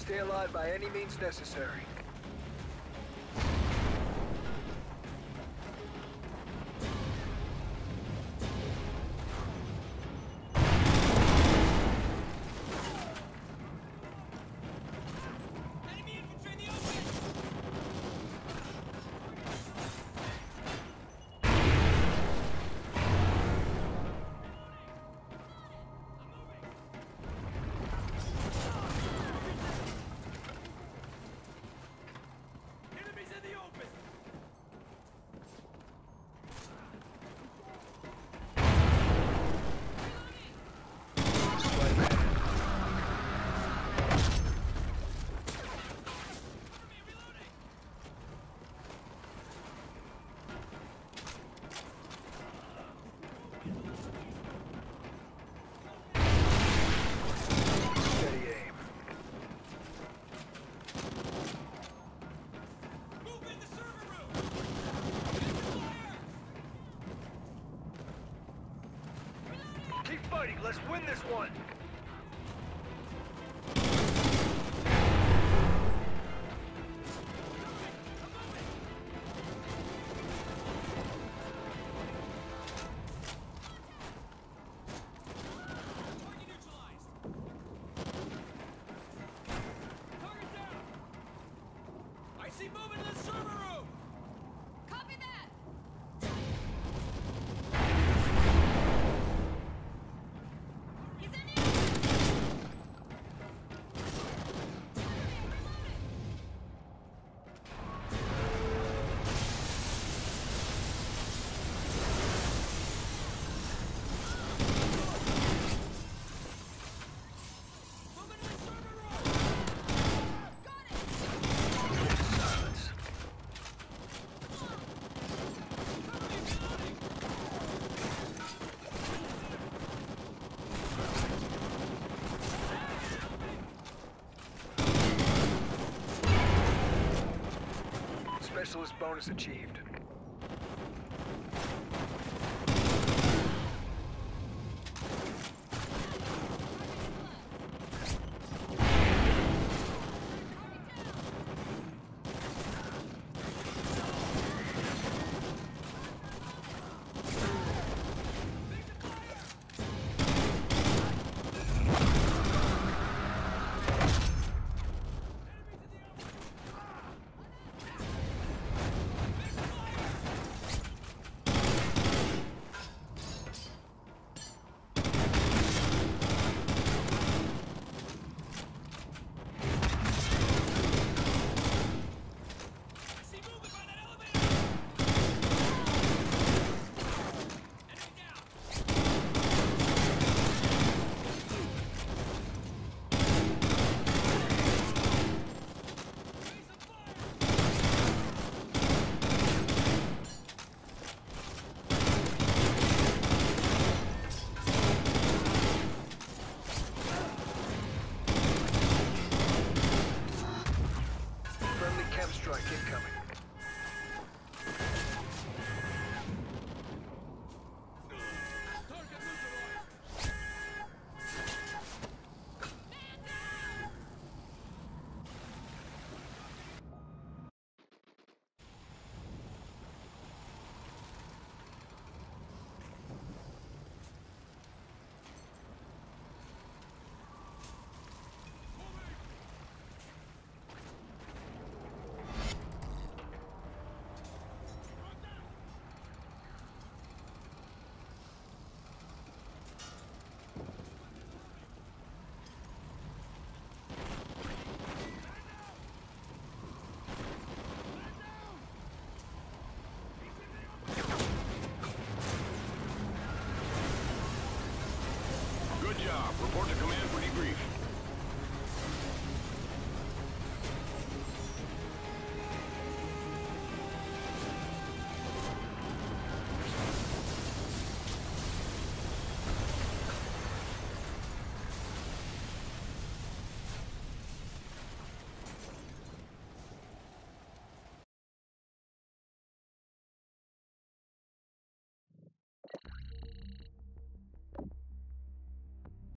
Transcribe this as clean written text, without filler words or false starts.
Stay alive by any means necessary. Keep fighting, let's win this one! I see movement in the server room! Copy that! He's in here! Movement in the server room! Got it! Silence. Specialist bonus achieved. I see movement by that elevator! Enemy down! Raise the fire! Friendly chem strike incoming. Target neutralized! Good job. Report to command for debrief.